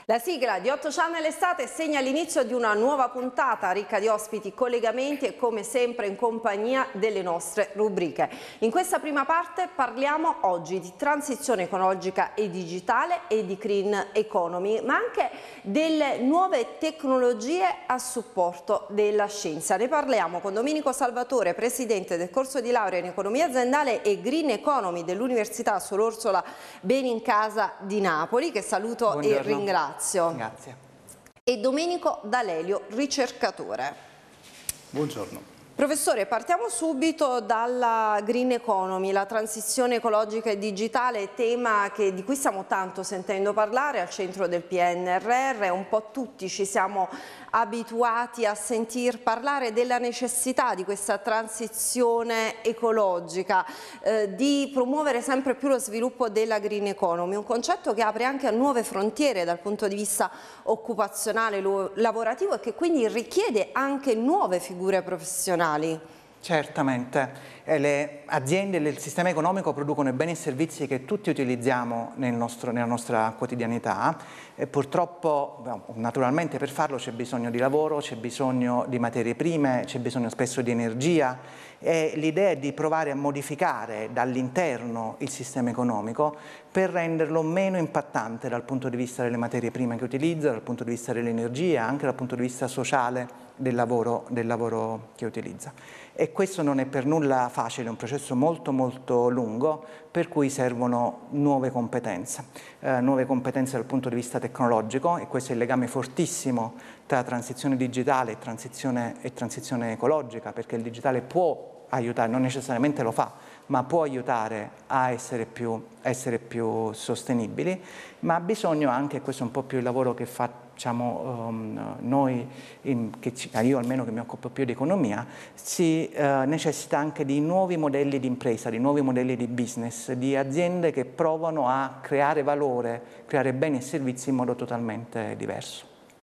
La sigla di 8 Channel Estate segna l'inizio di una nuova puntata ricca di ospiti, collegamenti e come sempre in compagnia delle nostre rubriche. In questa prima parte parliamo oggi di transizione ecologica e digitale e di green economy, ma anche delle nuove tecnologie a supporto della scienza. Ne parliamo con Domenico Salvatore, presidente del corso di laurea in economia aziendale e green economy dell'Università Suor Orsola Benincasa di Napoli, che saluto. Buongiorno. E ringrazio. Grazie. E Domenico D'Alelio, ricercatore. Buongiorno. Professore, partiamo subito dalla green economy, la transizione ecologica e digitale, tema di cui stiamo tanto sentendo parlare, al centro del PNRR. Un po' tutti ci siamo abituati a sentir parlare della necessità di questa transizione ecologica, di promuovere sempre più lo sviluppo della green economy, un concetto che apre anche a nuove frontiere dal punto di vista occupazionale, lavorativo, e che quindi richiede anche nuove figure professionali. Certamente, le aziende del sistema economico producono i beni e servizi che tutti utilizziamo nella nostra quotidianità e purtroppo, naturalmente per farlo c'è bisogno di lavoro, c'è bisogno di materie prime, c'è bisogno spesso di energia, e l'idea è di provare a modificare dall'interno il sistema economico per renderlo meno impattante dal punto di vista delle materie prime che utilizza, dal punto di vista dell'energia, anche dal punto di vista sociale del lavoro che utilizza. E questo non è per nulla facile, è un processo molto molto lungo, per cui servono nuove competenze dal punto di vista tecnologico, e questo è il legame fortissimo tra transizione digitale e transizione ecologica, perché il digitale può aiutare, non necessariamente lo fa, ma può aiutare a essere più sostenibili, ma ha bisogno anche, questo è un po' più il lavoro che facciamo noi, io almeno che mi occupo più di economia, si necessita anche di nuovi modelli di impresa, di nuovi modelli di business, di aziende che provano a creare valore, creare beni e servizi in modo totalmente diverso.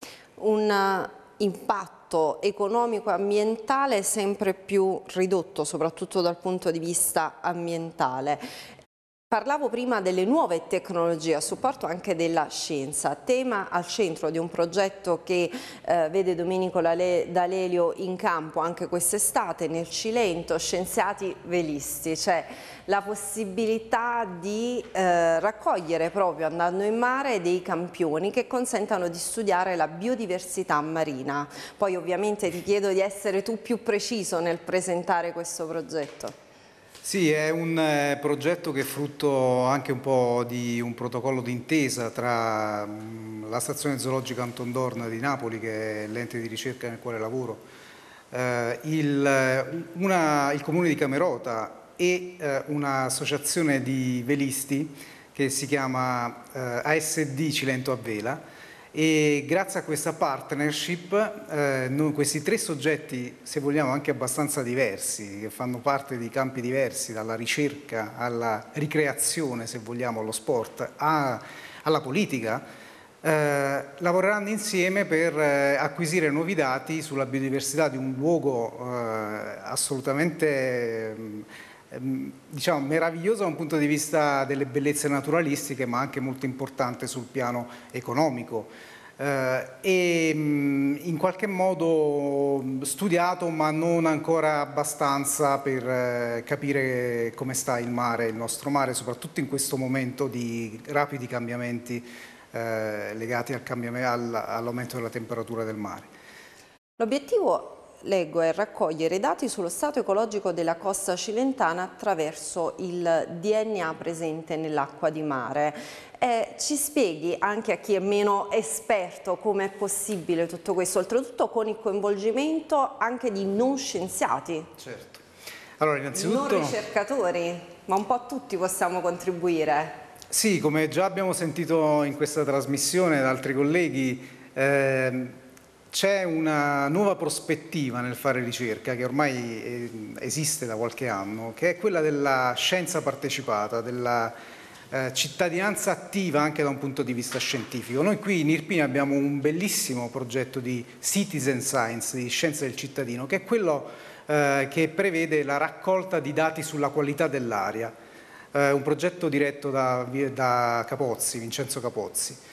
Un impatto economico-ambientale sempre più ridotto, soprattutto dal punto di vista ambientale. Parlavo prima delle nuove tecnologie a supporto anche della scienza, tema al centro di un progetto che vede Domenico D'Alelio in campo anche quest'estate nel Cilento, Scienziati Velisti. C'è la possibilità di raccogliere, proprio andando in mare, dei campioni che consentano di studiare la biodiversità marina. Poi ovviamente ti chiedo di essere tu più preciso nel presentare questo progetto. Sì, è un progetto che è frutto anche un po' di un protocollo d'intesa tra la Stazione Zoologica Anton Dohrn di Napoli, che è l'ente di ricerca nel quale lavoro, il Comune di Camerota e un'associazione di velisti che si chiama ASD Cilento a Vela. E grazie a questa partnership questi tre soggetti, se vogliamo anche abbastanza diversi, che fanno parte di campi diversi, dalla ricerca alla ricreazione, se vogliamo, allo sport, alla politica, lavoreranno insieme per acquisire nuovi dati sulla biodiversità di un luogo assolutamente diciamo meraviglioso da un punto di vista delle bellezze naturalistiche, ma anche molto importante sul piano economico, e in qualche modo studiato, ma non ancora abbastanza per capire come sta il mare, il nostro mare, soprattutto in questo momento di rapidi cambiamenti legati all'aumento della temperatura del mare. L'obiettivo, leggo, è raccogliere i dati sullo stato ecologico della costa cilentana attraverso il DNA presente nell'acqua di mare. Ci spieghi, anche a chi è meno esperto, come è possibile tutto questo, oltretutto con il coinvolgimento anche di non scienziati. Certo. Allora, innanzitutto, non ricercatori, ma un po' tutti possiamo contribuire. Sì, come già abbiamo sentito in questa trasmissione da altri colleghi, c'è una nuova prospettiva nel fare ricerca che ormai esiste da qualche anno, che è quella della scienza partecipata, della cittadinanza attiva anche da un punto di vista scientifico. Noi qui in Irpina abbiamo un bellissimo progetto di citizen science, di scienza del cittadino, che è quello che prevede la raccolta di dati sulla qualità dell'aria, un progetto diretto da Capozzi, Vincenzo Capozzi.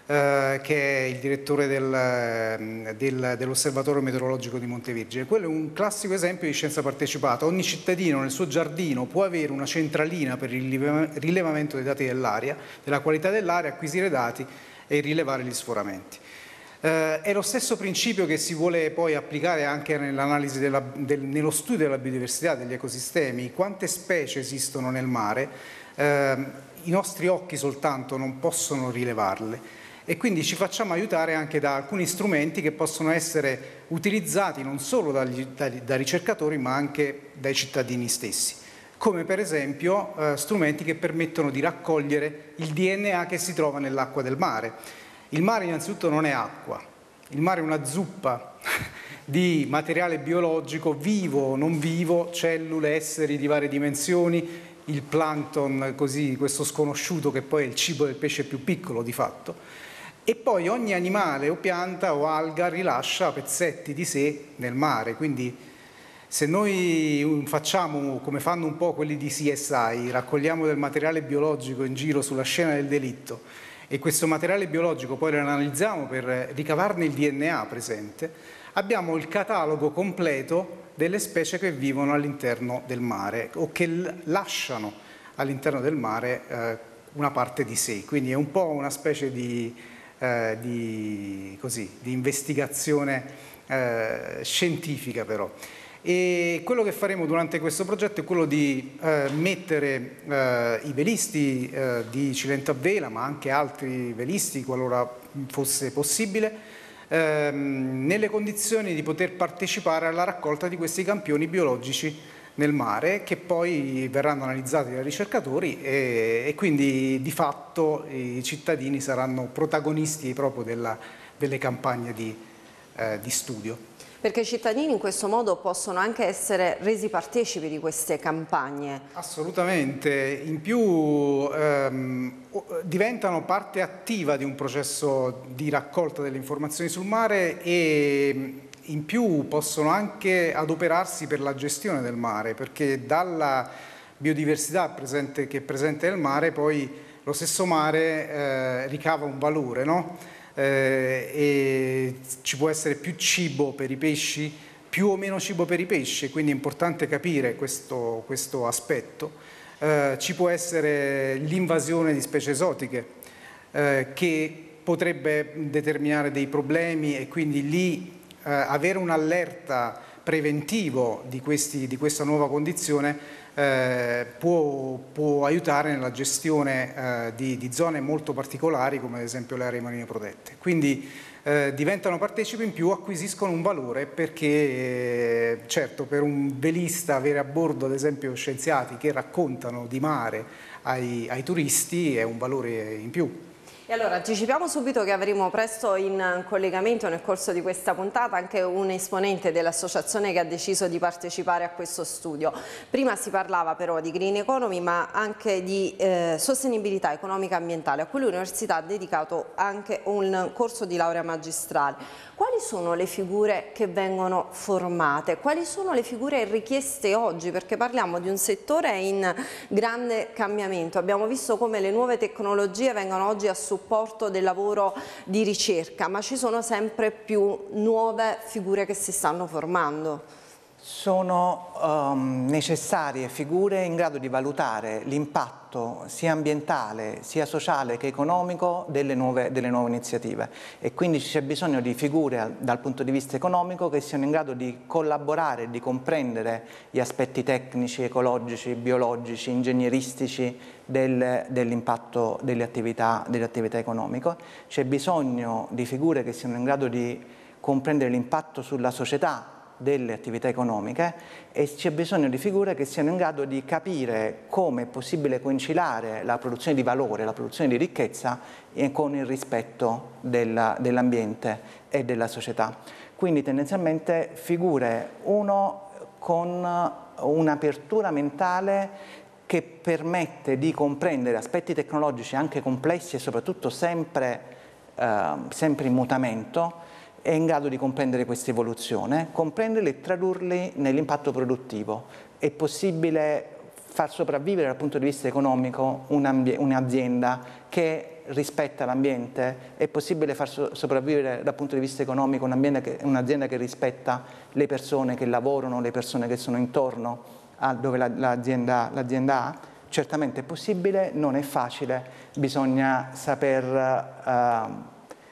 che è il direttore dell'Osservatorio Meteorologico di Montevergine. Quello è un classico esempio di scienza partecipata. Ogni cittadino nel suo giardino può avere una centralina per il rilevamento dei dati dell'aria, della qualità dell'aria, acquisire dati e rilevare gli sforamenti. È lo stesso principio che si vuole poi applicare anche nell'analisi nello studio della biodiversità, degli ecosistemi. Quante specie esistono nel mare? I nostri occhi soltanto non possono rilevarle. E quindi ci facciamo aiutare anche da alcuni strumenti che possono essere utilizzati non solo da ricercatori ma anche dai cittadini stessi, come per esempio strumenti che permettono di raccogliere il DNA che si trova nell'acqua del mare. Il mare innanzitutto non è acqua, il mare è una zuppa di materiale biologico vivo o non vivo, cellule, esseri di varie dimensioni, il plankton, così, questo sconosciuto che poi è il cibo del pesce più piccolo di fatto. E poi ogni animale o pianta o alga rilascia pezzetti di sé nel mare, quindi se noi facciamo come fanno un po' quelli di CSI, raccogliamo del materiale biologico in giro sulla scena del delitto e questo materiale biologico poi lo analizziamo per ricavarne il DNA presente, abbiamo il catalogo completo delle specie che vivono all'interno del mare o che lasciano all'interno del mare una parte di sé, quindi è un po' una specie di investigazione scientifica però. E quello che faremo durante questo progetto è quello di mettere i velisti di Cilento a Vela, ma anche altri velisti, qualora fosse possibile, nelle condizioni di poter partecipare alla raccolta di questi campioni biologici nel mare, che poi verranno analizzati dai ricercatori e quindi di fatto i cittadini saranno protagonisti proprio delle campagne di studio. Perché i cittadini in questo modo possono anche essere resi partecipi di queste campagne. Assolutamente, in più diventano parte attiva di un processo di raccolta delle informazioni sul mare e in più possono anche adoperarsi per la gestione del mare, perché dalla biodiversità che è presente nel mare poi lo stesso mare ricava un valore, no? E ci può essere più cibo per i pesci, più o meno cibo per i pesci, quindi è importante capire questo aspetto. Ci può essere l'invasione di specie esotiche che potrebbe determinare dei problemi e quindi lì avere un'allerta preventivo di questa nuova condizione può aiutare nella gestione di zone molto particolari come ad esempio le aree marine protette. Quindi diventano partecipi, in più acquisiscono un valore perché certo per un velista avere a bordo ad esempio scienziati che raccontano di mare ai turisti è un valore in più. E allora anticipiamo subito che avremo presto in collegamento nel corso di questa puntata anche un esponente dell'associazione che ha deciso di partecipare a questo studio. Prima si parlava però di green economy ma anche di sostenibilità economica e ambientale, a cui l'università ha dedicato anche un corso di laurea magistrale. Quali sono le figure che vengono formate? Quali sono le figure richieste oggi? Perché parliamo di un settore in grande cambiamento. Abbiamo visto come le nuove tecnologie vengono oggi a supporto del lavoro di ricerca, ma ci sono sempre più nuove figure che si stanno formando. Sono necessarie figure in grado di valutare l'impatto sia ambientale, sia sociale che economico delle nuove iniziative e quindi c'è bisogno di figure dal punto di vista economico che siano in grado di collaborare, di comprendere gli aspetti tecnici, ecologici, biologici, ingegneristici dell'impatto delle attività economiche. C'è bisogno di figure che siano in grado di comprendere l'impatto sulla società delle attività economiche e c'è bisogno di figure che siano in grado di capire come è possibile conciliare la produzione di valore, la produzione di ricchezza con il rispetto dell'ambiente e della società. Quindi tendenzialmente figure con un'apertura mentale che permette di comprendere aspetti tecnologici anche complessi e soprattutto sempre in mutamento, è in grado di comprendere questa evoluzione, comprenderli e tradurli nell'impatto produttivo. È possibile far sopravvivere dal punto di vista economico un'azienda che rispetta l'ambiente? È possibile far sopravvivere dal punto di vista economico un'azienda che rispetta le persone che lavorano, le persone che sono intorno a dove l'azienda ha? Certamente è possibile, non è facile, bisogna saper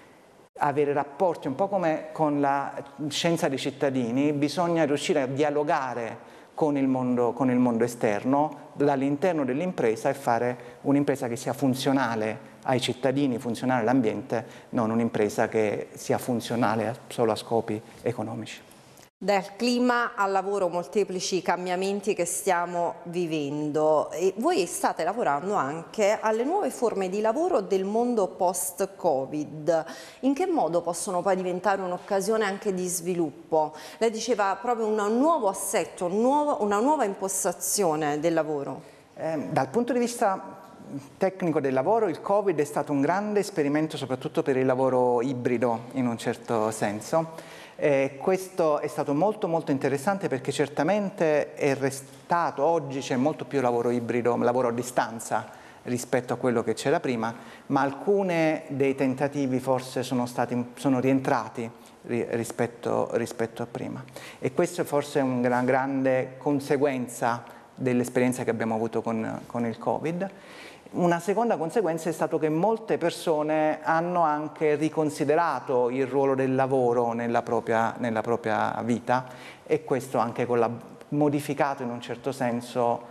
avere rapporti un po' come con la scienza dei cittadini, bisogna riuscire a dialogare con il mondo esterno, dall'interno dell'impresa, e fare un'impresa che sia funzionale ai cittadini, funzionale all'ambiente, non un'impresa che sia funzionale solo a scopi economici. Dal clima al lavoro, molteplici cambiamenti che stiamo vivendo, e voi state lavorando anche alle nuove forme di lavoro del mondo post-Covid. In che modo possono poi diventare un'occasione anche di sviluppo? Lei diceva proprio un nuovo assetto, una nuova impostazione del lavoro. Dal punto di vista tecnico del lavoro, il Covid è stato un grande esperimento soprattutto per il lavoro ibrido, in un certo senso. Questo è stato molto interessante, perché certamente è restato, oggi c'è molto più lavoro ibrido, lavoro a distanza rispetto a quello che c'era prima, ma alcuni dei tentativi forse sono rientrati rispetto a prima, e questo forse è una grande conseguenza dell'esperienza che abbiamo avuto con il Covid. Una seconda conseguenza è stato che molte persone hanno anche riconsiderato il ruolo del lavoro nella propria vita, e questo anche modificato in un certo senso,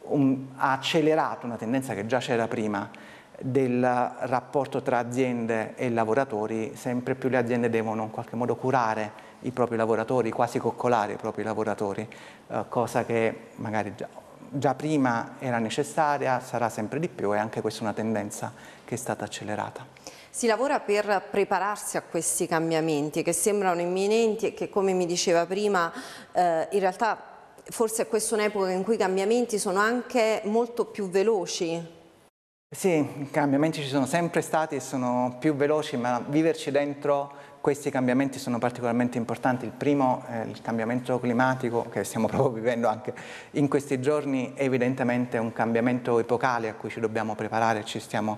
ha accelerato una tendenza che già c'era prima del rapporto tra aziende e lavoratori. Sempre più le aziende devono in qualche modo curare i propri lavoratori, quasi coccolare i propri lavoratori, cosa che magari già prima era necessaria, sarà sempre di più, e anche questa è una tendenza che è stata accelerata. Si lavora per prepararsi a questi cambiamenti che sembrano imminenti e che, come mi diceva prima, in realtà forse è questa un'epoca in cui i cambiamenti sono anche molto più veloci. Sì, i cambiamenti ci sono sempre stati e sono più veloci, ma viverci dentro questi cambiamenti sono particolarmente importanti. Il primo, il cambiamento climatico che stiamo proprio vivendo anche in questi giorni, è evidentemente un cambiamento epocale a cui ci dobbiamo preparare, ci stiamo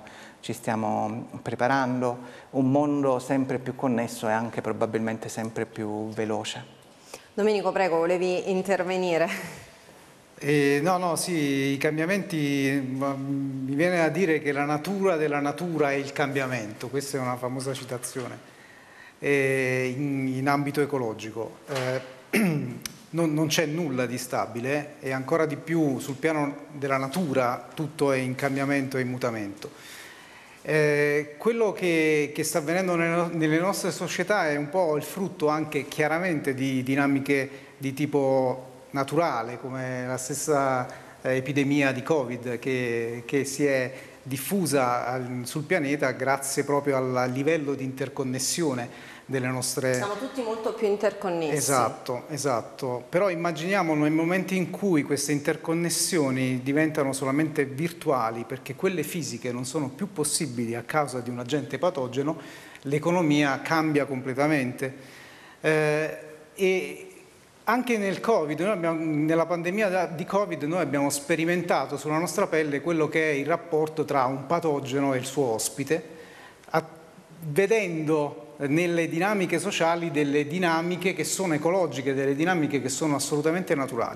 preparando, un mondo sempre più connesso e anche probabilmente sempre più veloce. Domenico, prego, volevi intervenire? No, sì, i cambiamenti, mi viene da dire che la natura della natura è il cambiamento, questa è una famosa citazione. In ambito ecologico non c'è nulla di stabile, e ancora di più sul piano della natura tutto è in cambiamento e in mutamento. Quello che sta avvenendo nelle nostre società è un po' il frutto anche chiaramente di dinamiche di tipo naturale, come la stessa epidemia di Covid che si è diffusa sul pianeta grazie proprio al livello di interconnessione delle nostre... Siamo tutti molto più interconnessi. Esatto. Però immaginiamo nel momento in cui queste interconnessioni diventano solamente virtuali, perché quelle fisiche non sono più possibili a causa di un agente patogeno, l'economia cambia completamente. E anche nel Covid, nella pandemia di Covid, noi abbiamo sperimentato sulla nostra pelle quello che è il rapporto tra un patogeno e il suo ospite, vedendo nelle dinamiche sociali delle dinamiche che sono ecologiche, delle dinamiche che sono assolutamente naturali.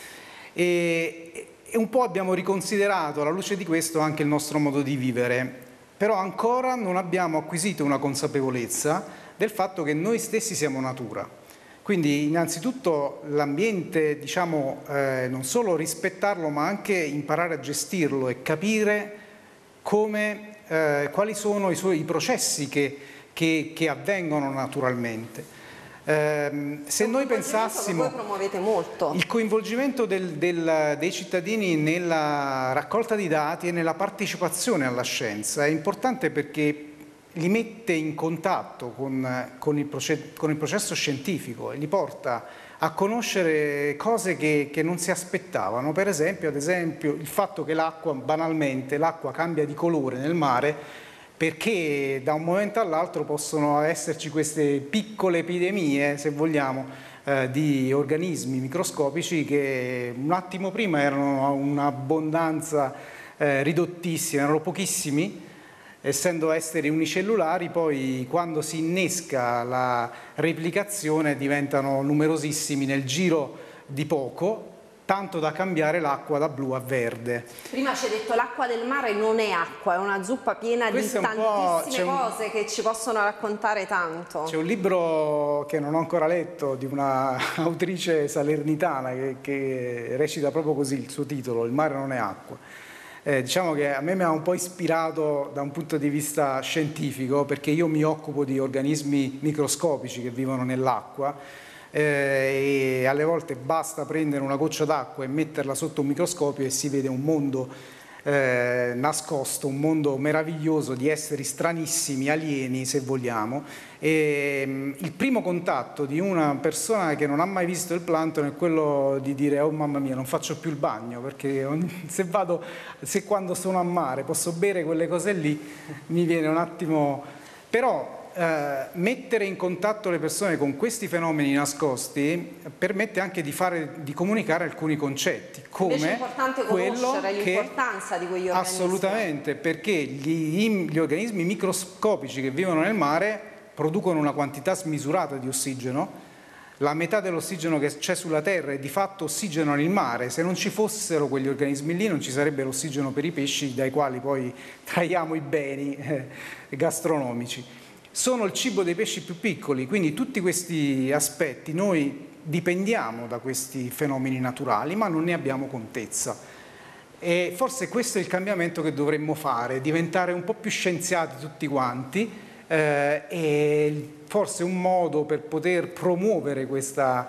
E un po' abbiamo riconsiderato alla luce di questo anche il nostro modo di vivere, però ancora non abbiamo acquisito una consapevolezza del fatto che noi stessi siamo natura. Quindi innanzitutto l'ambiente, diciamo, non solo rispettarlo, ma anche imparare a gestirlo e capire quali sono i processi che avvengono naturalmente. Se noi pensassimo... Voi promuovete molto. Il coinvolgimento dei cittadini nella raccolta di dati e nella partecipazione alla scienza è importante, perché li mette in contatto con il processo scientifico e li porta a conoscere cose che non si aspettavano. Per esempio, il fatto che l'acqua, banalmente, l'acqua cambia di colore nel mare, perché da un momento all'altro possono esserci queste piccole epidemie, se vogliamo, di organismi microscopici che un attimo prima erano un'abbondanza ridottissima, erano pochissimi, essendo esseri unicellulari. Poi quando si innesca la replicazione diventano numerosissimi nel giro di poco, tanto da cambiare l'acqua da blu a verde. Prima ci hai detto l'acqua del mare non è acqua, è una zuppa piena di tantissime cose che ci possono raccontare tanto. C'è un libro che non ho ancora letto di una autrice salernitana che recita proprio così il suo titolo, Il mare non è acqua. Diciamo che a me mi ha un po' ispirato da un punto di vista scientifico, perché io mi occupo di organismi microscopici che vivono nell'acqua, e alle volte basta prendere una goccia d'acqua e metterla sotto un microscopio e si vede un mondo nascosto, un mondo meraviglioso di esseri stranissimi, alieni se vogliamo. E il primo contatto di una persona che non ha mai visto il plancton è quello di dire: oh mamma mia, non faccio più il bagno, perché se quando sono a mare posso bere quelle cose lì, mi viene un attimo. Però mettere in contatto le persone con questi fenomeni nascosti permette anche di comunicare alcuni concetti, come invece è importante conoscere l'importanza di quegli organismi. Assolutamente, perché gli organismi microscopici che vivono nel mare producono una quantità smisurata di ossigeno. La metà dell'ossigeno che c'è sulla Terra è di fatto ossigeno nel mare. Se non ci fossero quegli organismi lì non ci sarebbe l'ossigeno per i pesci, dai quali poi traiamo i beni gastronomici. Sono il cibo dei pesci più piccoli, quindi tutti questi aspetti noi dipendiamo da questi fenomeni naturali, ma non ne abbiamo contezza. E forse questo è il cambiamento che dovremmo fare, diventare un po' più scienziati tutti quanti, e forse un modo per poter promuovere questa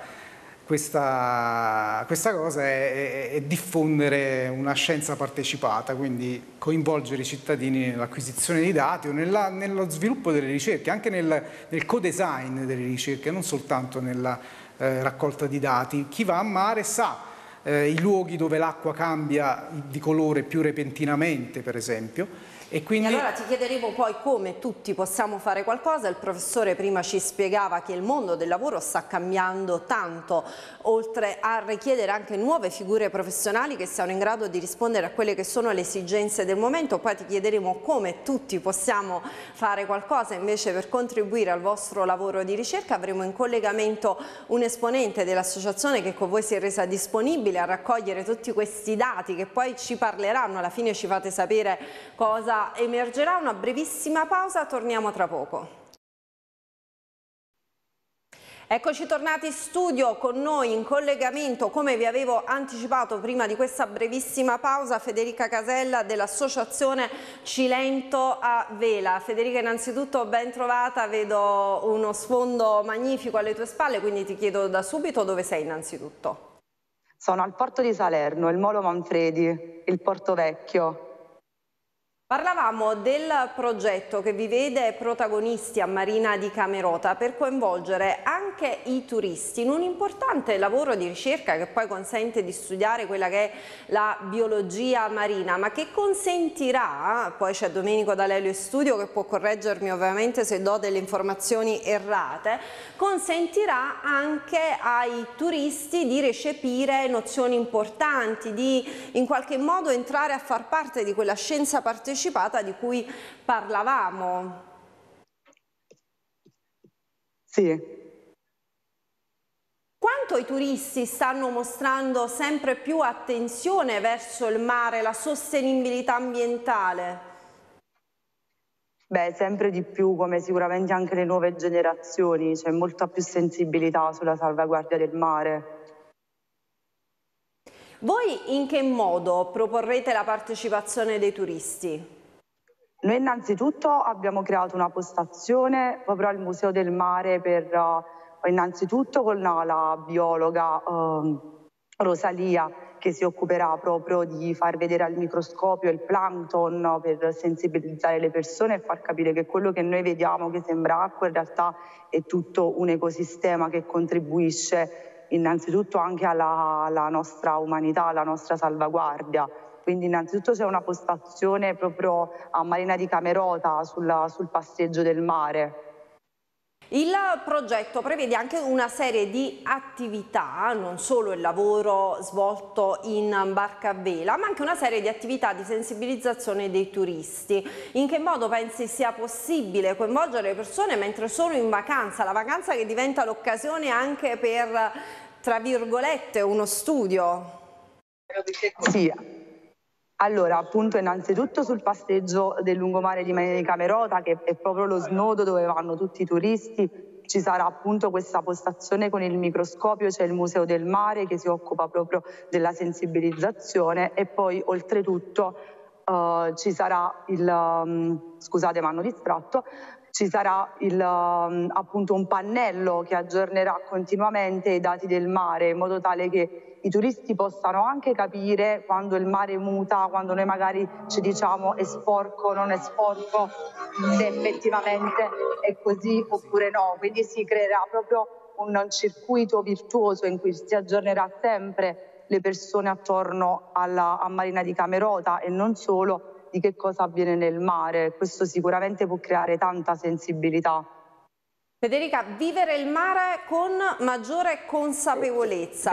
cosa è diffondere una scienza partecipata, quindi coinvolgere i cittadini nell'acquisizione di dati o nello sviluppo delle ricerche, anche nel co-design delle ricerche, non soltanto nella raccolta di dati. Chi va a mare sa i luoghi dove l'acqua cambia di colore più repentinamente, per esempio. E allora ti chiederemo poi come tutti possiamo fare qualcosa. Il professore prima ci spiegava che il mondo del lavoro sta cambiando tanto, oltre a richiedere anche nuove figure professionali che siano in grado di rispondere a quelle che sono le esigenze del momento. Poi ti chiederemo come tutti possiamo fare qualcosa invece per contribuire al vostro lavoro di ricerca. Avremo in collegamento un esponente dell'associazione che con voi si è resa disponibile a raccogliere tutti questi dati che poi ci parleranno, alla fine ci fate sapere cosa emergerà. Una brevissima pausa, torniamo tra poco. Eccoci tornati in studio, con noi in collegamento, come vi avevo anticipato prima di questa brevissima pausa, Federica Casella dell'associazione Cilento a Vela. Federica, innanzitutto ben trovata, vedo uno sfondo magnifico alle tue spalle, quindi ti chiedo da subito dove sei innanzitutto. Sono al porto di Salerno, il Molo Manfredi, il Porto Vecchio. Parlavamo del progetto che vi vede protagonisti a Marina di Camerota per coinvolgere anche i turisti in un importante lavoro di ricerca che poi consente di studiare quella che è la biologia marina, ma che consentirà, poi c'è Domenico D'Alelio in studio che può correggermi ovviamente se do delle informazioni errate, consentirà anche ai turisti di recepire nozioni importanti, di in qualche modo entrare a far parte di quella scienza partecipata di cui parlavamo. Sì. Quanto i turisti stanno mostrando sempre più attenzione verso il mare, la sostenibilità ambientale? Beh, sempre di più, come sicuramente anche le nuove generazioni, c'è molta più sensibilità sulla salvaguardia del mare. Voi in che modo proporrete la partecipazione dei turisti? Noi innanzitutto abbiamo creato una postazione proprio al Museo del Mare innanzitutto con la biologa Rosalia, che si occuperà proprio di far vedere al microscopio il plancton per sensibilizzare le persone e far capire che quello che noi vediamo che sembra acqua in realtà è tutto un ecosistema che contribuisce innanzitutto anche alla nostra umanità, alla nostra salvaguardia. Quindi innanzitutto c'è una postazione proprio a Marina di Camerota sul passeggio del mare. Il progetto prevede anche una serie di attività, non solo il lavoro svolto in barca a vela, ma anche una serie di attività di sensibilizzazione dei turisti. In che modo pensi sia possibile coinvolgere le persone mentre sono in vacanza? La vacanza che diventa l'occasione anche per, tra virgolette, uno studio. Sì. Allora, appunto, innanzitutto sul passeggio del lungomare di Marina di Camerota, che è proprio lo snodo dove vanno tutti i turisti, ci sarà appunto questa postazione con il microscopio, c'è il Museo del Mare che si occupa proprio della sensibilizzazione, e poi oltretutto ci sarà scusate, mi hanno distratto, ci sarà appunto un pannello che aggiornerà continuamente i dati del mare, in modo tale che i turisti possano anche capire quando il mare muta, quando noi magari ci diciamo è sporco, non è sporco, se effettivamente è così oppure no. Quindi si creerà proprio un circuito virtuoso in cui si aggiornerà sempre le persone attorno a Marina di Camerota, e non solo, di che cosa avviene nel mare. Questo sicuramente può creare tanta sensibilità. Federica, vivere il mare con maggiore consapevolezza.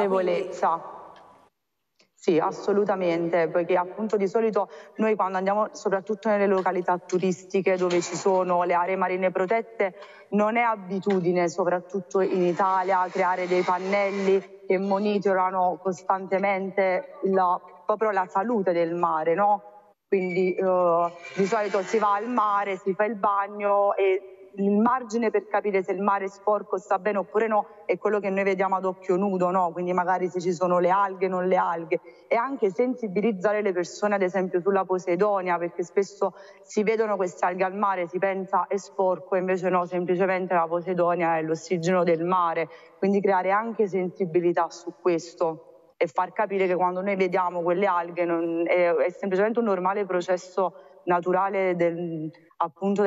Sì, assolutamente, perché appunto di solito noi quando andiamo soprattutto nelle località turistiche dove ci sono le aree marine protette, non è abitudine, soprattutto in Italia, creare dei pannelli che monitorano costantemente proprio la salute del mare, no? Quindi di solito si va al mare, si fa il bagno, e il margine per capire se il mare è sporco, sta bene oppure no, è quello che noi vediamo ad occhio nudo, no? Quindi magari se ci sono le alghe, non le alghe, e anche sensibilizzare le persone ad esempio sulla Posidonia, perché spesso si vedono queste alghe al mare, si pensa è sporco, invece no, semplicemente la Posidonia è l'ossigeno del mare. Quindi creare anche sensibilità su questo e far capire che quando noi vediamo quelle alghe è semplicemente un normale processo naturale appunto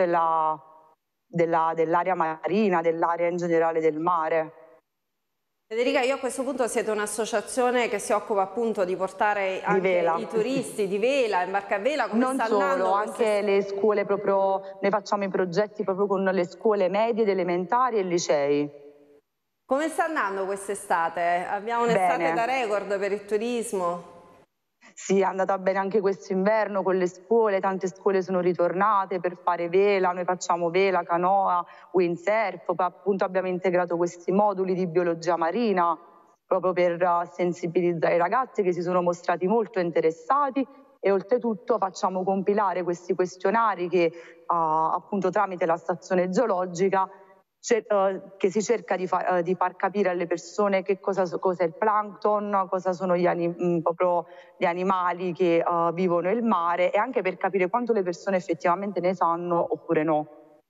dell'area marina, dell'area in generale del mare. Federica, io a questo punto siete un'associazione che si occupa appunto di portare anche i turisti di vela, in barca a vela, come non sta solo, andando anche le scuole proprio, noi facciamo i progetti proprio con le scuole medie, ed elementari e licei. Come sta andando quest'estate? Abbiamo un'estate da record per il turismo. Sì, è andata bene anche quest'inverno con le scuole, tante scuole sono ritornate per fare vela, noi facciamo vela, canoa, windsurf, appunto abbiamo integrato questi moduli di biologia marina proprio per sensibilizzare i ragazzi che si sono mostrati molto interessati, e oltretutto facciamo compilare questi questionari che appunto tramite la stazione geologica che si cerca di far capire alle persone che cosa è il plankton, cosa sono proprio gli animali che vivono nel mare, e anche per capire quanto le persone effettivamente ne sanno oppure no.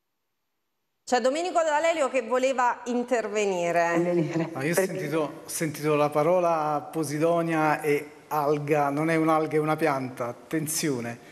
C'è Domenico D'Alelio che voleva intervenire. Io ho sentito la parola Posidonia e alga, non è un'alga, è una pianta, attenzione.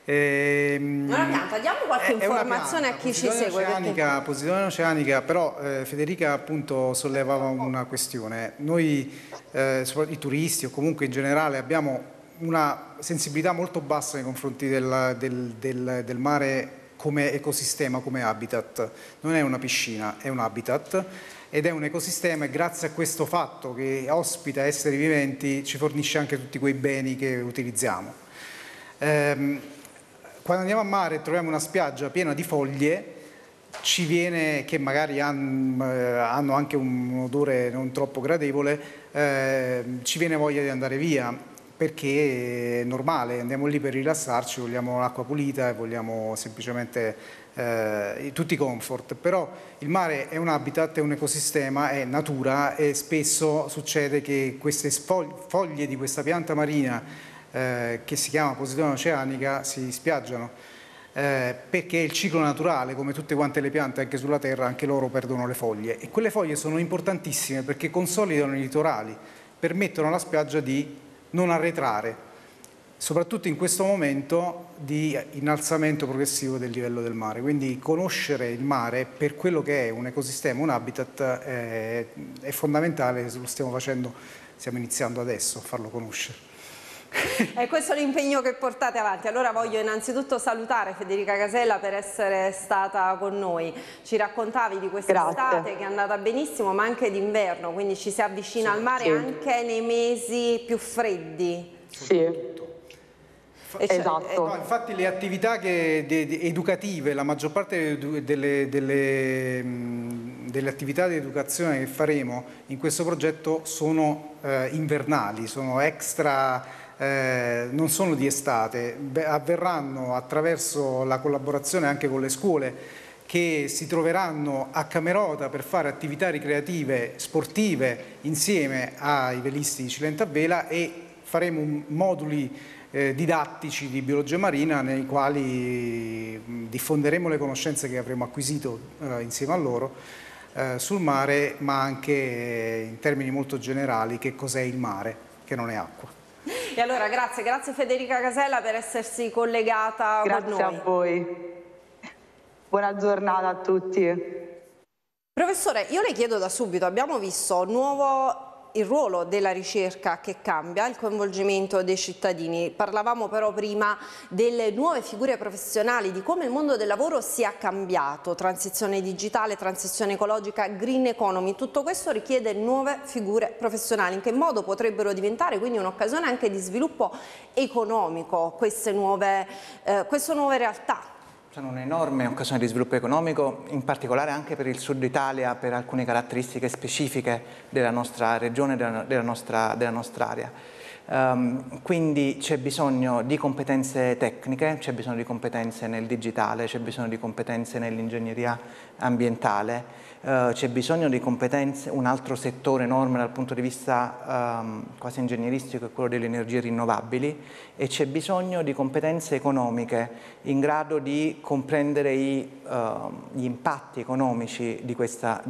Una pianta, diamo qualche informazione a chi ci segue. Posidonia oceanica, però Federica appunto sollevava una questione. Noi, i turisti o comunque in generale, abbiamo una sensibilità molto bassa nei confronti del mare come ecosistema, come habitat. Non è una piscina, è un habitat ed è un ecosistema, e grazie a questo fatto che ospita esseri viventi ci fornisce anche tutti quei beni che utilizziamo. Quando andiamo a mare e troviamo una spiaggia piena di foglie, ci viene, che magari hanno anche un odore non troppo gradevole, ci viene voglia di andare via, perché è normale, andiamo lì per rilassarci, vogliamo l'acqua pulita e vogliamo semplicemente tutti i comfort. Però il mare è un habitat, è un ecosistema, è natura, e spesso succede che queste foglie di questa pianta marina che si chiama Posidonia oceanica si spiaggiano, perché il ciclo naturale, come tutte quante le piante anche sulla terra, anche loro perdono le foglie, e quelle foglie sono importantissime perché consolidano i litorali, permettono alla spiaggia di non arretrare, soprattutto in questo momento di innalzamento progressivo del livello del mare. Quindi conoscere il mare per quello che è un ecosistema, un habitat, è fondamentale. Lo stiamo facendo, stiamo iniziando adesso a farlo conoscere. E questo è l'impegno che portate avanti. Allora voglio innanzitutto salutare Federica Casella per essere stata con noi. Ci raccontavi di quest'estate che è andata benissimo, ma anche d'inverno, quindi ci si avvicina al mare anche nei mesi più freddi. Sì. Esatto. No, infatti le attività educative, la maggior parte delle attività di educazione che faremo in questo progetto sono invernali, sono extra, non sono di estate, avverranno attraverso la collaborazione anche con le scuole che si troveranno a Camerota per fare attività ricreative sportive insieme ai velisti di Cilento a Vela, e faremo moduli didattici di biologia marina nei quali diffonderemo le conoscenze che avremo acquisito insieme a loro sul mare, ma anche in termini molto generali che cos'è il mare, che non è acqua. E allora grazie Federica Casella per essersi collegata con noi. Grazie a voi. Buona giornata a tutti. Professore, io le chiedo da subito, abbiamo visto il ruolo della ricerca che cambia, il coinvolgimento dei cittadini. Parlavamo però prima delle nuove figure professionali, di come il mondo del lavoro sia cambiato, transizione digitale, transizione ecologica, green economy, tutto questo richiede nuove figure professionali. In che modo potrebbero diventare quindi un'occasione anche di sviluppo economico queste nuove realtà? Sono un'enorme occasione di sviluppo economico, in particolare anche per il Sud Italia, per alcune caratteristiche specifiche della nostra regione, della nostra area. Quindi c'è bisogno di competenze tecniche, c'è bisogno di competenze nel digitale, c'è bisogno di competenze nell'ingegneria ambientale, c'è bisogno di competenze, un altro settore enorme dal punto di vista quasi ingegneristico è quello delle energie rinnovabili, e c'è bisogno di competenze economiche in grado di comprendere gli impatti economici di questa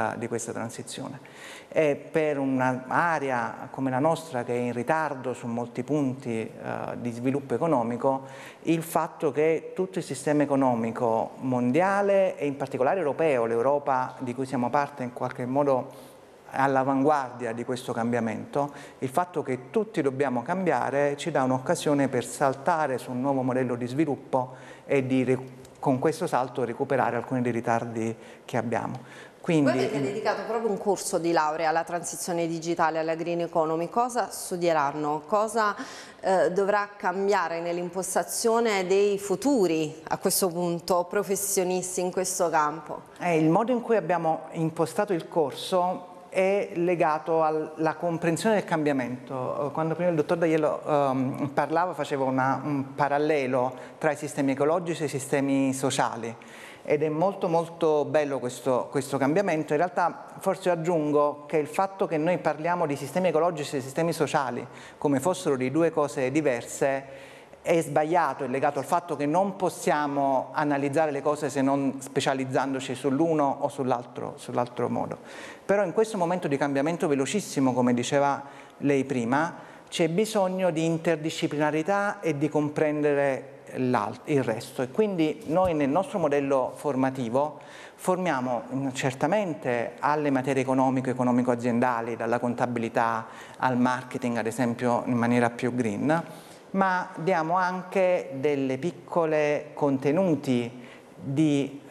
transizione. E per un'area come la nostra, che è in ritardo su molti punti di sviluppo economico, il fatto che tutto il sistema economico mondiale e in particolare europeo, l'Europa di cui siamo parte in qualche modo all'avanguardia di questo cambiamento, il fatto che tutti dobbiamo cambiare ci dà un'occasione per saltare su un nuovo modello di sviluppo e con questo salto recuperare alcuni dei ritardi che abbiamo. Quindi, voi avete dedicato proprio un corso di laurea alla transizione digitale, alla green economy. Cosa studieranno? Cosa dovrà cambiare nell'impostazione dei futuri, a questo punto, professionisti in questo campo? Il modo in cui abbiamo impostato il corso è legato alla comprensione del cambiamento. Quando prima il dottor D'Aiello parlava, facevo un parallelo tra i sistemi ecologici e i sistemi sociali. Ed è molto bello questo cambiamento. In realtà forse aggiungo che il fatto che noi parliamo di sistemi ecologici e sistemi sociali come fossero di due cose diverse è sbagliato, è legato al fatto che non possiamo analizzare le cose se non specializzandoci sull'uno o sull'altro modo. Però in questo momento di cambiamento velocissimo, come diceva lei prima, c'è bisogno di interdisciplinarità e di comprendere il resto, e quindi noi nel nostro modello formativo formiamo certamente alle materie economico-aziendali, dalla contabilità al marketing ad esempio in maniera più green, ma diamo anche delle piccole contenuti di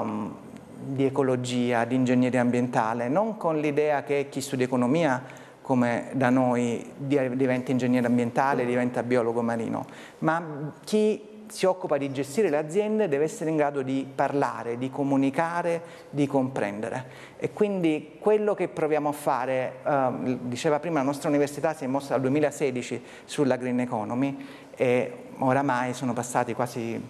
ecologia, di ingegneria ambientale, non con l'idea che chi studia economia come da noi diventa ingegnere ambientale, diventa biologo marino, ma chi si occupa di gestire le aziende deve essere in grado di parlare, di comunicare, di comprendere. E quindi quello che proviamo a fare, diceva prima, la nostra università si è mossa dal 2016 sulla green economy e oramai sono passati quasi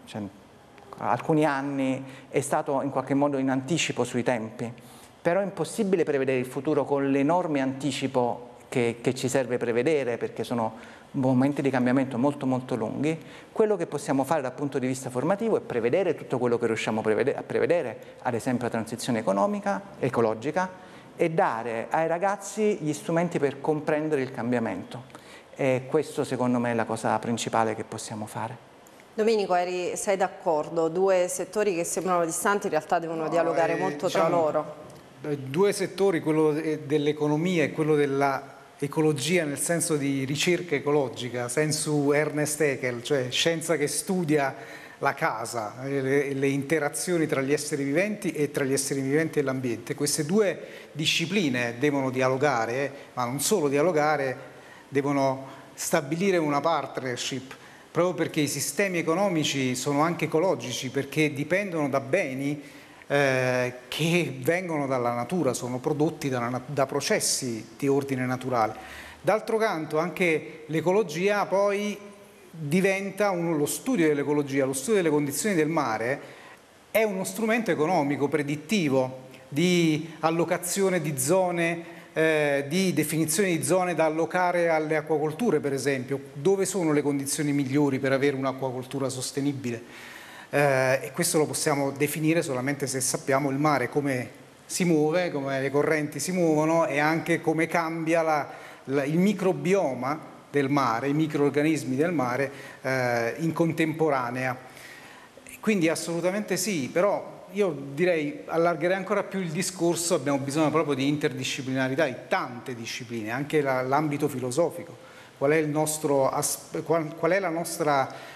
alcuni anni, è stato in qualche modo in anticipo sui tempi, però è impossibile prevedere il futuro con l'enorme anticipo che ci serve prevedere, perché sono momenti di cambiamento molto lunghi. Quello che possiamo fare dal punto di vista formativo è prevedere tutto quello che riusciamo a prevedere, ad esempio la transizione ecologica, e dare ai ragazzi gli strumenti per comprendere il cambiamento. E questo secondo me è la cosa principale che possiamo fare. Domenico, sei d'accordo? Due settori che sembrano distanti in realtà devono dialogare molto tra loro. Due settori, quello dell'economia e quello della ecologia nel senso di ricerca ecologica, sensu Ernest Haeckel, cioè scienza che studia la casa, le interazioni tra gli esseri viventi e tra gli esseri viventi e l'ambiente. Queste due discipline devono dialogare, ma non solo dialogare, devono stabilire una partnership, proprio perché i sistemi economici sono anche ecologici, perché dipendono da beni che vengono dalla natura, sono prodotti da processi di ordine naturale. D'altro canto anche l'ecologia poi diventa lo studio dell'ecologia, lo studio delle condizioni del mare è uno strumento economico predittivo di allocazione di zone, di definizione di zone da allocare alle acquacolture, per esempio, dove sono le condizioni migliori per avere un'acquacoltura sostenibile. E questo lo possiamo definire solamente se sappiamo il mare come si muove, come le correnti si muovono e anche come cambia il microbioma del mare, i microrganismi del mare in contemporanea. Quindi assolutamente sì, però io direi allargherei ancora più il discorso, abbiamo bisogno proprio di interdisciplinarità, di tante discipline, anche l'ambito filosofico. Qual è la nostra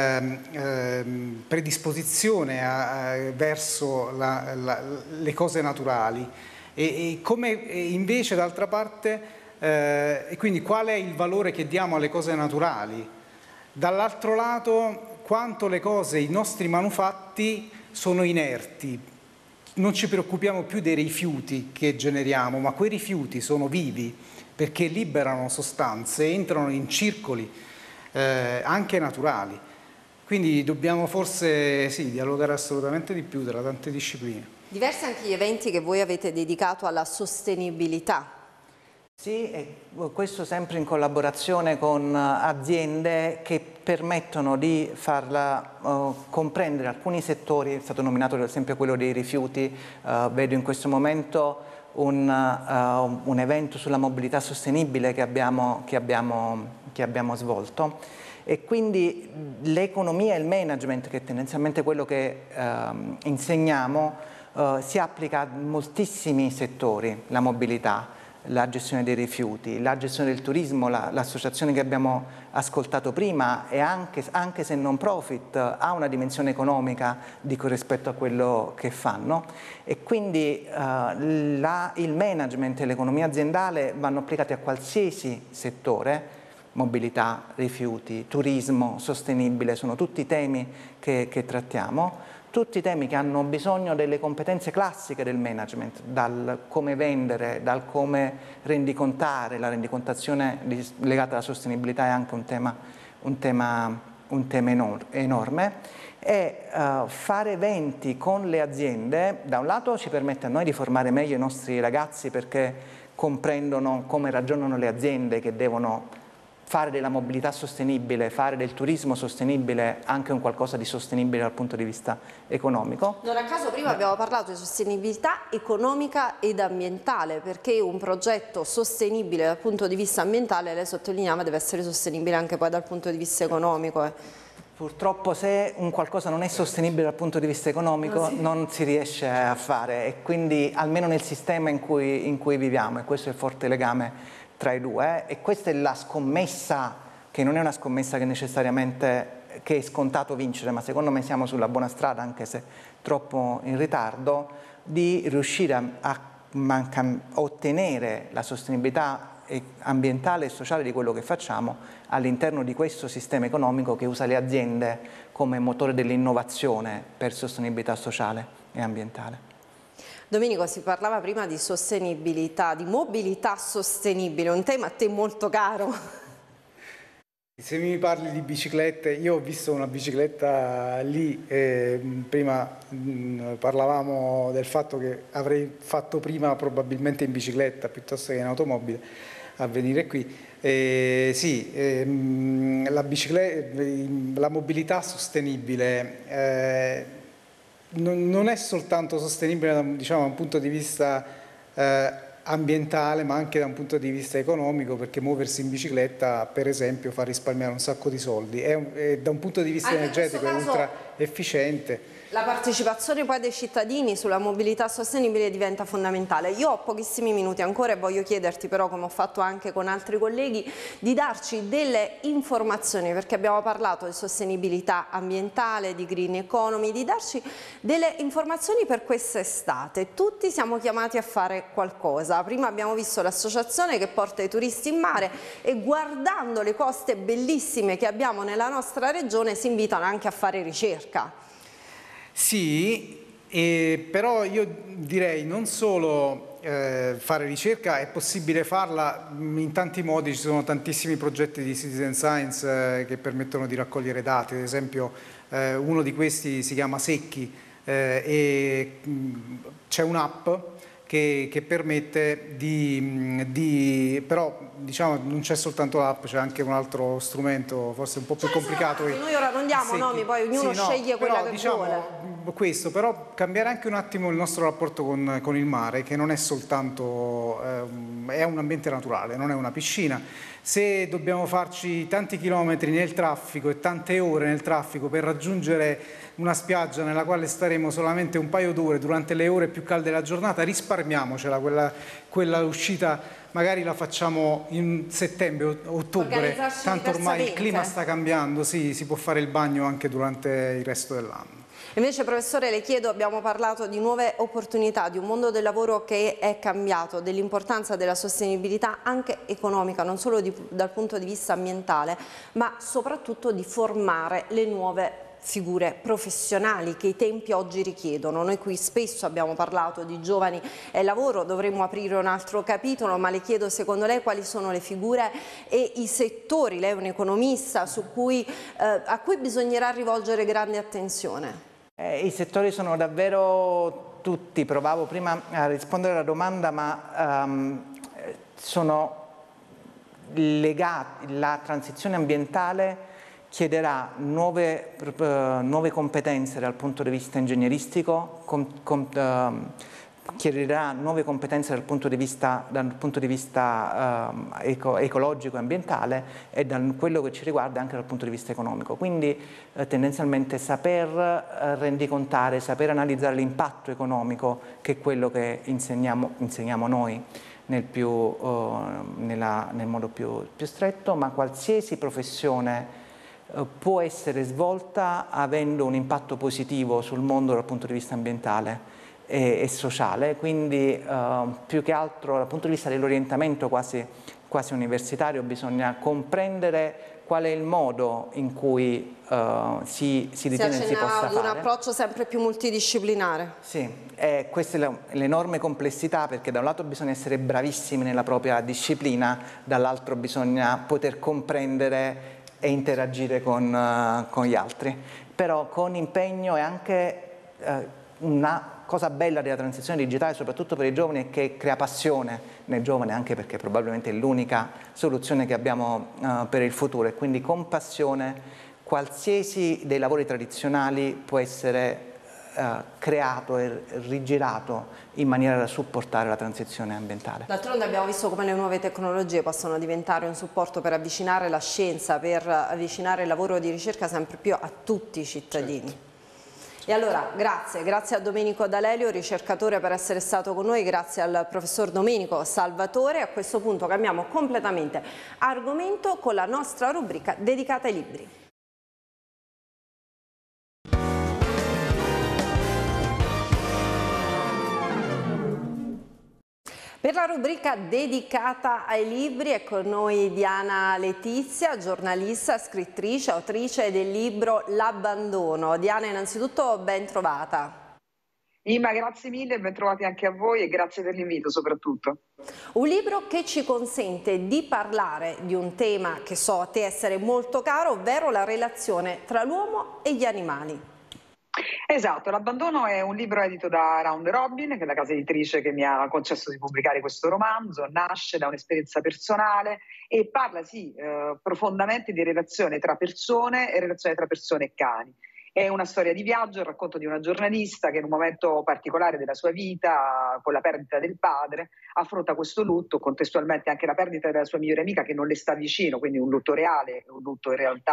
predisposizione verso le cose naturali e come invece d'altra parte e quindi qual è il valore che diamo alle cose naturali, dall'altro lato quanto le cose, i nostri manufatti sono inerti, non ci preoccupiamo più dei rifiuti che generiamo, ma quei rifiuti sono vivi perché liberano sostanze, entrano in circoli anche naturali. Quindi dobbiamo forse sì, dialogare assolutamente di più tra tante discipline. Diversi anche gli eventi che voi avete dedicato alla sostenibilità. Sì, e questo sempre in collaborazione con aziende che permettono di farla comprendere alcuni settori, è stato nominato per esempio quello dei rifiuti, vedo in questo momento un evento sulla mobilità sostenibile che abbiamo svolto e quindi l'economia e il management, che è tendenzialmente quello che insegniamo, si applica a moltissimi settori, la mobilità, la gestione dei rifiuti, la gestione del turismo, l'associazione che abbiamo ascoltato prima e anche se non profit ha una dimensione economica rispetto a quello che fanno e quindi il management e l'economia aziendale vanno applicati a qualsiasi settore, mobilità, rifiuti, turismo sostenibile, sono tutti temi che trattiamo. Tutti temi che hanno bisogno delle competenze classiche del management, dal come vendere, dal come rendicontare, la rendicontazione legata alla sostenibilità è anche un tema enorme e fare eventi con le aziende da un lato ci permette a noi di formare meglio i nostri ragazzi perché comprendono come ragionano le aziende che devono fare della mobilità sostenibile, fare del turismo sostenibile anche un qualcosa di sostenibile dal punto di vista economico. Non a caso prima abbiamo parlato di sostenibilità economica ed ambientale, perché un progetto sostenibile dal punto di vista ambientale, lei sottolineava, deve essere sostenibile anche poi dal punto di vista economico. Purtroppo se un qualcosa non è sostenibile dal punto di vista economico non si riesce a fare e quindi almeno nel sistema in cui viviamo, e questo è il forte legame tra i due e questa è la scommessa che non è una scommessa che necessariamente che è scontato vincere, ma secondo me siamo sulla buona strada anche se troppo in ritardo di riuscire a ottenere la sostenibilità ambientale e sociale di quello che facciamo all'interno di questo sistema economico che usa le aziende come motore dell'innovazione per sostenibilità sociale e ambientale. Domenico, si parlava prima di sostenibilità, di mobilità sostenibile, un tema a te molto caro. Se mi parli di biciclette, io ho visto una bicicletta lì, prima parlavamo del fatto che avrei fatto prima probabilmente in bicicletta piuttosto che in automobile a venire qui. Sì, la mobilità sostenibile non è soltanto sostenibile diciamo, da un punto di vista ambientale ma anche da un punto di vista economico perché muoversi in bicicletta per esempio fa risparmiare un sacco di soldi, da un punto di vista energetico efficiente. La partecipazione poi dei cittadini sulla mobilità sostenibile diventa fondamentale. Io ho pochissimi minuti ancora e voglio chiederti però, come ho fatto anche con altri colleghi, di darci delle informazioni, perché abbiamo parlato di sostenibilità ambientale, di green economy, di darci delle informazioni per quest'estate. Tutti siamo chiamati a fare qualcosa. Prima abbiamo visto l'associazione che porta i turisti in mare e, guardando le coste bellissime che abbiamo nella nostra regione, si invitano anche a fare ricerca. Sì, però io direi non solo fare ricerca, è possibile farla in tanti modi, ci sono tantissimi progetti di citizen science che permettono di raccogliere dati, ad esempio uno di questi si chiama Secchi e c'è un'app che permette però diciamo non c'è soltanto l'app, c'è anche un altro strumento forse un po' più complicato. Noi ora non diamo nomi, poi ognuno sceglie quella che vuole. Questo, però cambiare anche un attimo il nostro rapporto con il mare, che non è soltanto, è un ambiente naturale, non è una piscina. Se dobbiamo farci tanti chilometri nel traffico e tante ore nel traffico per raggiungere una spiaggia nella quale staremo solamente un paio d'ore durante le ore più calde della giornata, risparmiamocela quella uscita, magari la facciamo in settembre o ottobre, tanto ormai il clima sta cambiando, sì, si può fare il bagno anche durante il resto dell'anno. Invece, professore, le chiedo, abbiamo parlato di nuove opportunità, di un mondo del lavoro che è cambiato, dell'importanza della sostenibilità anche economica, non solo dal punto di vista ambientale, ma soprattutto di formare le nuove figure professionali che i tempi oggi richiedono. Noi qui spesso abbiamo parlato di giovani e lavoro, dovremmo aprire un altro capitolo, ma le chiedo, secondo lei, quali sono le figure e i settori, lei è un economista, a cui bisognerà rivolgere grande attenzione? I settori sono davvero tutti, provavo prima a rispondere alla domanda, ma sono legati, la transizione ambientale chiederà nuove competenze dal punto di vista ingegneristico, chiederà nuove competenze dal punto di vista ecologico e ambientale e da quello che ci riguarda anche dal punto di vista economico. Quindi tendenzialmente saper rendicontare, saper analizzare l'impatto economico, che è quello che insegniamo noi nel modo più stretto, ma qualsiasi professione può essere svolta avendo un impatto positivo sul mondo dal punto di vista ambientale e sociale, quindi più che altro dal punto di vista dell'orientamento quasi universitario bisogna comprendere qual è il modo in cui si ritiene si possa fare. Ad un approccio sempre più multidisciplinare. Sì, questa è l'enorme complessità, perché da un lato bisogna essere bravissimi nella propria disciplina, dall'altro bisogna poter comprendere e interagire con gli altri, però con impegno. E anche una cosa bella della transizione digitale, soprattutto per i giovani, è che crea passione nei giovani, anche perché probabilmente è l'unica soluzione che abbiamo per il futuro, e quindi con passione qualsiasi dei lavori tradizionali può essere creato e rigirato in maniera da supportare la transizione ambientale. D'altronde abbiamo visto come le nuove tecnologie possono diventare un supporto per avvicinare la scienza, per avvicinare il lavoro di ricerca sempre più a tutti i cittadini. Certo. E allora grazie a Domenico D'Alelio, ricercatore, per essere stato con noi, grazie al professor Domenico Salvatore. A questo punto cambiamo completamente argomento con la nostra rubrica dedicata ai libri. Per la rubrica dedicata ai libri è con noi Diana Letizia, giornalista, scrittrice, autrice del libro L'abbandono. Diana, innanzitutto ben trovata. Ima, grazie mille, ben trovati anche a voi e grazie per l'invito soprattutto. Un libro che ci consente di parlare di un tema che so a te essere molto caro, ovvero la relazione tra l'uomo e gli animali. Esatto, L'abbandono è un libro edito da Round Robin, che è la casa editrice che mi ha concesso di pubblicare questo romanzo. Nasce da un'esperienza personale e parla profondamente di relazione tra persone e relazione tra persone e cani. È una storia di viaggio, il racconto di una giornalista che in un momento particolare della sua vita, con la perdita del padre, affronta questo lutto, contestualmente anche la perdita della sua migliore amica che non le sta vicino, quindi un lutto reale, un lutto in realtà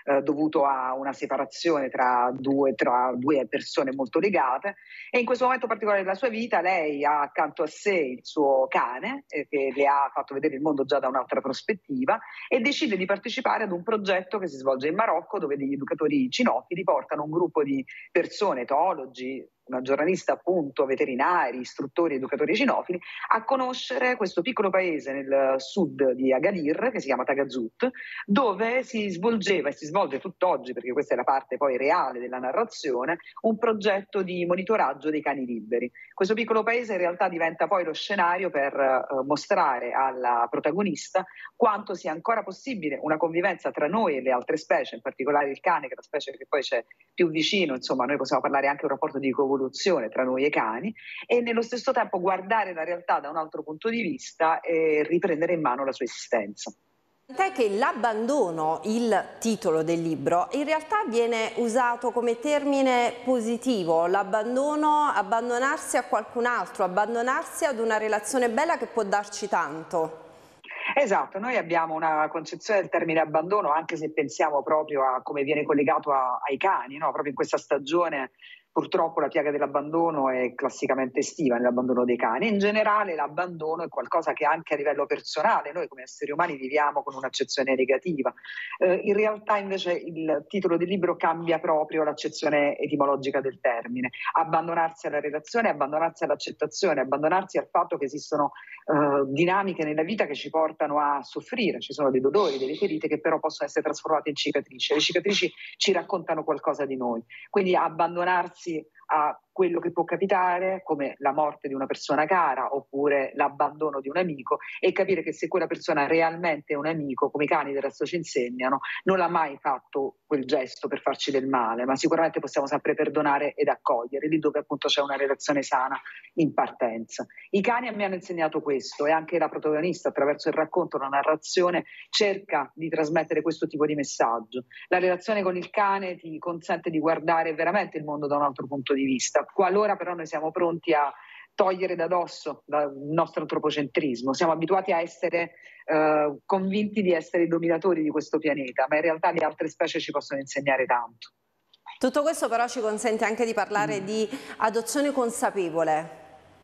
dovuto a una separazione tra due persone molto legate, e in questo momento particolare della sua vita lei ha accanto a sé il suo cane, che le ha fatto vedere il mondo già da un'altra prospettiva, e decide di partecipare ad un progetto che si svolge in Marocco, dove degli educatori cinofili portano un gruppo di persone, etologi, una giornalista appunto, veterinari, istruttori, educatori cinofili, a conoscere questo piccolo paese nel sud di Agadir che si chiama Tagazout, dove si svolgeva e si svolge tutt'oggi, perché questa è la parte poi reale della narrazione, un progetto di monitoraggio dei cani liberi. Questo piccolo paese in realtà diventa poi lo scenario per mostrare alla protagonista quanto sia ancora possibile una convivenza tra noi e le altre specie, in particolare il cane, che è la specie che poi c'è più vicino, insomma noi possiamo parlare anche di un rapporto di coevoluzione tra noi e i cani, e nello stesso tempo guardare la realtà da un altro punto di vista e riprendere in mano la sua esistenza. Tant'è che l'abbandono, il titolo del libro, in realtà viene usato come termine positivo, l'abbandono, abbandonarsi a qualcun altro, abbandonarsi ad una relazione bella che può darci tanto. Esatto, noi abbiamo una concezione del termine abbandono, anche se pensiamo proprio a come viene collegato ai cani, no? Proprio in questa stagione purtroppo la piaga dell'abbandono è classicamente estiva nell'abbandono dei cani. In generale l'abbandono è qualcosa che anche a livello personale noi come esseri umani viviamo con un'accezione negativa. In realtà invece il titolo del libro cambia proprio l'accezione etimologica del termine. Abbandonarsi alla relazione, abbandonarsi all'accettazione, abbandonarsi al fatto che esistono dinamiche nella vita che ci portano a soffrire. Ci sono dei dolori, delle ferite che però possono essere trasformate in cicatrici. Le cicatrici ci raccontano qualcosa di noi. Quindi abbandonarsi a quello che può capitare, come la morte di una persona cara oppure l'abbandono di un amico, e capire che se quella persona realmente è un amico, come i cani del resto ci insegnano, non l'ha mai fatto quel gesto per farci del male, ma sicuramente possiamo sempre perdonare ed accogliere, lì dove appunto c'è una relazione sana in partenza. I cani a me hanno insegnato questo, e anche la protagonista attraverso il racconto, la narrazione, cerca di trasmettere questo tipo di messaggio. La relazione con il cane ti consente di guardare veramente il mondo da un altro punto di vista, qualora però noi siamo pronti a togliere da dosso il nostro antropocentrismo. Siamo abituati a essere convinti di essere i dominatori di questo pianeta, ma in realtà le altre specie ci possono insegnare tanto. Tutto questo però ci consente anche di parlare di adozione consapevole.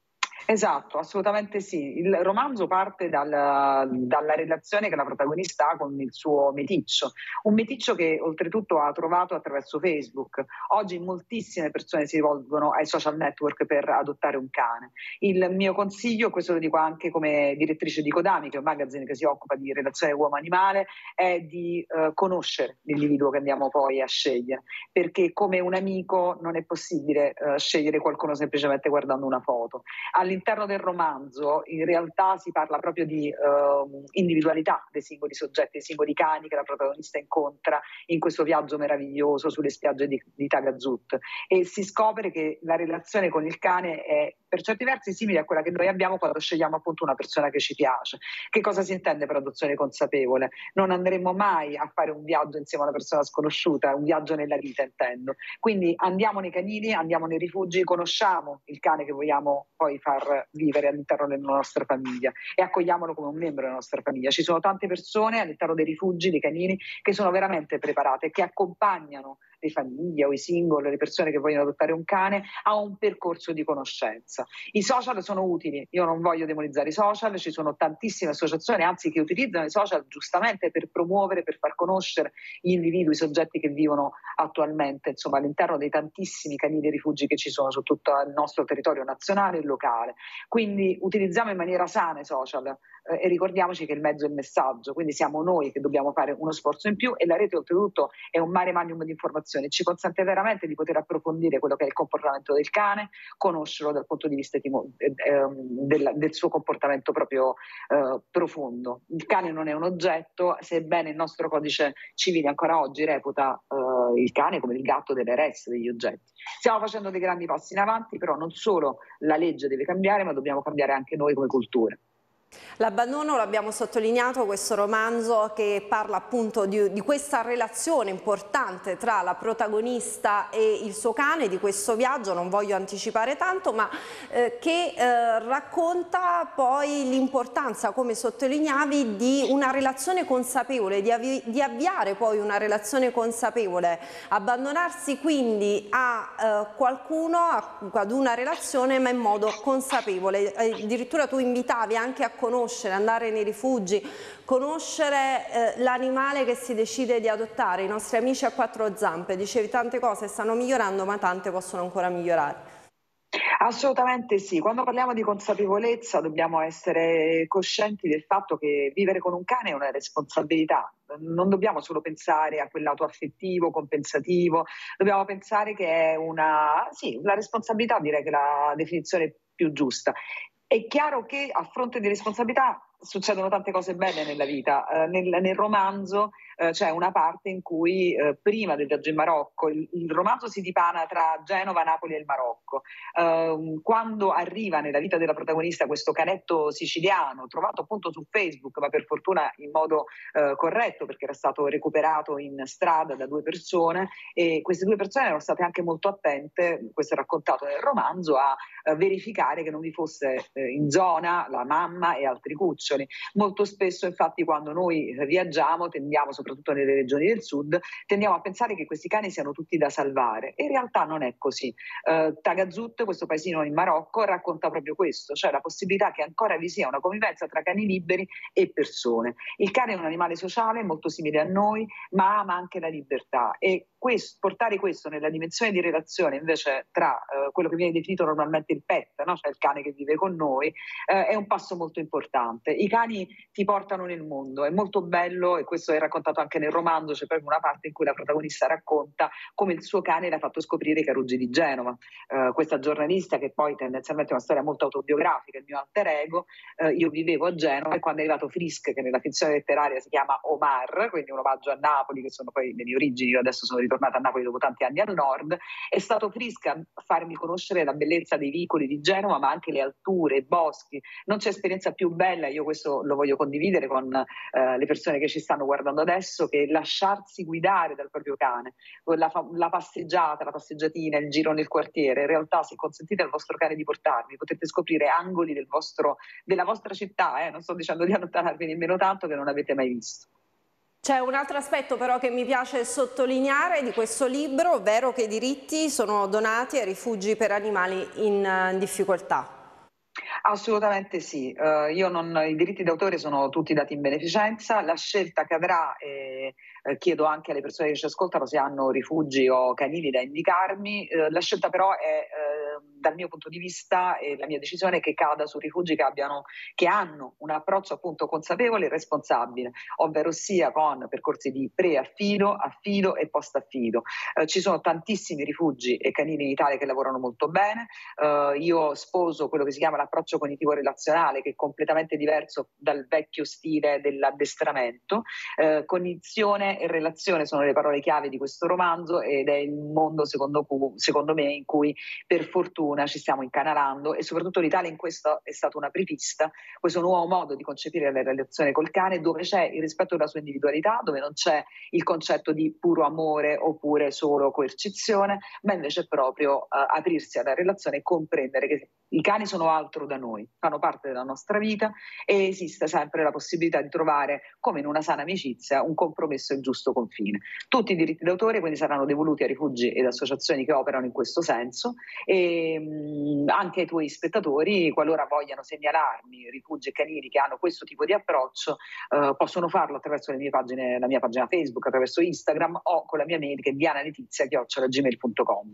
Esatto, assolutamente sì. Il romanzo parte dalla relazione che la protagonista ha con il suo meticcio, un meticcio che oltretutto ha trovato attraverso Facebook. Oggi moltissime persone si rivolgono ai social network per adottare un cane. Il mio consiglio, questo lo dico anche come direttrice di Codami, che è un magazine che si occupa di relazione uomo-animale, è di conoscere l'individuo che andiamo poi a scegliere, perché come un amico non è possibile scegliere qualcuno semplicemente guardando una foto. All'interno del romanzo in realtà si parla proprio di individualità dei singoli soggetti, dei singoli cani che la protagonista incontra in questo viaggio meraviglioso sulle spiagge di Tagazout, e si scopre che la relazione con il cane è per certi versi simile a quella che noi abbiamo quando scegliamo appunto una persona che ci piace. Che cosa si intende per adozione consapevole? Non andremo mai a fare un viaggio insieme a una persona sconosciuta, un viaggio nella vita intendo. Quindi andiamo nei canili, andiamo nei rifugi, conosciamo il cane che vogliamo poi far vivere all'interno della nostra famiglia e accogliamolo come un membro della nostra famiglia. Ci sono tante persone all'interno dei rifugi, dei canini, che sono veramente preparate, che accompagnano le famiglie o i singoli, le persone che vogliono adottare un cane, a un percorso di conoscenza. I social sono utili, io non voglio demonizzare i social, ci sono tantissime associazioni, anzi, che utilizzano i social giustamente per promuovere, per far conoscere gli individui, i soggetti che vivono attualmente, insomma, all'interno dei tantissimi canili e rifugi che ci sono su tutto il nostro territorio nazionale e locale. Quindi utilizziamo in maniera sana i social e ricordiamoci che il mezzo è il messaggio, quindi siamo noi che dobbiamo fare uno sforzo in più, e la rete oltretutto è un mare magnum di informazioni, ci consente veramente di poter approfondire quello che è il comportamento del cane, conoscerlo dal punto di vista del suo comportamento proprio profondo. Il cane non è un oggetto, sebbene il nostro codice civile ancora oggi reputa il cane come il gatto delle reste degli oggetti. Stiamo facendo dei grandi passi in avanti, però non solo la legge deve cambiare, ma dobbiamo cambiare anche noi come cultura. L'abbandono, l'abbiamo sottolineato, questo romanzo che parla appunto di questa relazione importante tra la protagonista e il suo cane, di questo viaggio, non voglio anticipare tanto, ma che racconta poi l'importanza, come sottolineavi, di una relazione consapevole, di avviare poi una relazione consapevole, abbandonarsi quindi a qualcuno, ad una relazione, ma in modo consapevole. Addirittura tu invitavi anche a conoscere, andare nei rifugi, conoscere l'animale che si decide di adottare, i nostri amici a quattro zampe. Dicevi, tante cose stanno migliorando, ma tante possono ancora migliorare. Assolutamente sì, quando parliamo di consapevolezza dobbiamo essere coscienti del fatto che vivere con un cane è una responsabilità, non dobbiamo solo pensare a quell'lato affettivo, compensativo, dobbiamo pensare che è una responsabilità, direi che è la definizione più giusta. È chiaro che a fronte di responsabilità succedono tante cose belle nella vita. Nel romanzo c'è una parte in cui prima del viaggio in Marocco, il romanzo si dipana tra Genova, Napoli e il Marocco. Quando arriva nella vita della protagonista questo canetto siciliano, trovato appunto su Facebook, ma per fortuna in modo corretto, perché era stato recuperato in strada da due persone, e queste due persone erano state anche molto attente, questo è raccontato nel romanzo, a verificare che non vi fosse in zona la mamma e altri cuccioli. Molto spesso infatti quando noi viaggiamo, tendiamo, soprattutto nelle regioni del sud, tendiamo a pensare che questi cani siano tutti da salvare, e in realtà non è così. Tagazout, questo paesino in Marocco, racconta proprio questo, cioè la possibilità che ancora vi sia una convivenza tra cani liberi e persone. Il cane è un animale sociale molto simile a noi, ma ama anche la libertà, e portare questo nella dimensione di relazione invece tra quello che viene definito normalmente il pet, no? Cioè il cane che vive con noi, è un passo molto importante. I cani ti portano nel mondo, è molto bello, e questo è raccontato anche nel romanzo. C'è proprio una parte in cui la protagonista racconta come il suo cane le ha fatto scoprire i Carugi di Genova. Questa giornalista, che poi tendenzialmente è una storia molto autobiografica, il mio alter ego, io vivevo a Genova, e quando è arrivato Frisk, che nella finzione letteraria si chiama Omar, quindi un omaggio a Napoli, che sono poi le mie origini, io adesso sono ritornata a Napoli dopo tanti anni al nord, è stato Frisk a farmi conoscere la bellezza dei vicoli di Genova, ma anche le alture, i boschi. Non c'è esperienza più bella, io questo lo voglio condividere con le persone che ci stanno guardando adesso, che lasciarsi guidare dal proprio cane, la passeggiata, la passeggiatina, il giro nel quartiere. In realtà, se consentite al vostro cane di portarvi, potete scoprire angoli della vostra città, non sto dicendo di allontanarvi nemmeno tanto, che non avete mai visto. C'è un altro aspetto però che mi piace sottolineare di questo libro, ovvero che i diritti sono donati ai rifugi per animali in difficoltà. Assolutamente sì, i diritti d'autore sono tutti dati in beneficenza. La scelta che avrà, chiedo anche alle persone che ci ascoltano se hanno rifugi o canili da indicarmi, la scelta però è dal mio punto di vista, e la mia decisione è che cada su rifugi che hanno un approccio appunto consapevole e responsabile, ovvero sia con percorsi di pre-affido, affido e post-affido. Ci sono tantissimi rifugi e canili in Italia che lavorano molto bene. Io sposo quello che si chiama l'approccio cognitivo relazionale, che è completamente diverso dal vecchio stile dell'addestramento. Cognizione e relazione sono le parole chiave di questo romanzo, ed è il mondo secondo me in cui per fortuna ci stiamo incanalando, e soprattutto l'Italia in questo è stata una apripista, questo nuovo modo di concepire la relazione col cane, dove c'è il rispetto della sua individualità, dove non c'è il concetto di puro amore oppure solo coercizione, ma invece proprio aprirsi alla relazione e comprendere che i cani sono altro da noi, fanno parte della nostra vita, e esiste sempre la possibilità di trovare, come in una sana amicizia, un compromesso e il giusto confine. Tutti i diritti d'autore quindi saranno devoluti a rifugi ed associazioni che operano in questo senso, e anche ai tuoi spettatori, qualora vogliano segnalarmi rifugi e canili che hanno questo tipo di approccio, possono farlo attraverso la mia pagina Facebook, attraverso Instagram, o con la mia mail, che è dianaletizia@gmail.com.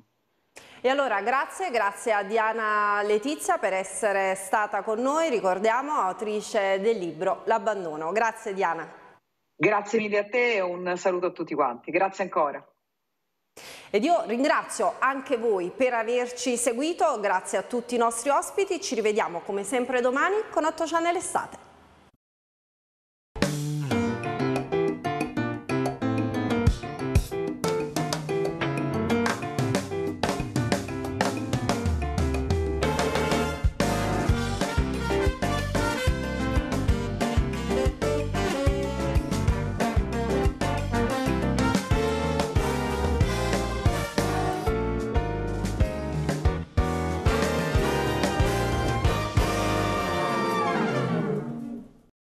E allora grazie a Diana Letizia per essere stata con noi, ricordiamo, autrice del libro L'abbandono. Grazie Diana. Grazie mille a te e un saluto a tutti quanti. Grazie ancora. Ed io ringrazio anche voi per averci seguito, grazie a tutti i nostri ospiti, ci rivediamo come sempre domani con 8 Channel Estate.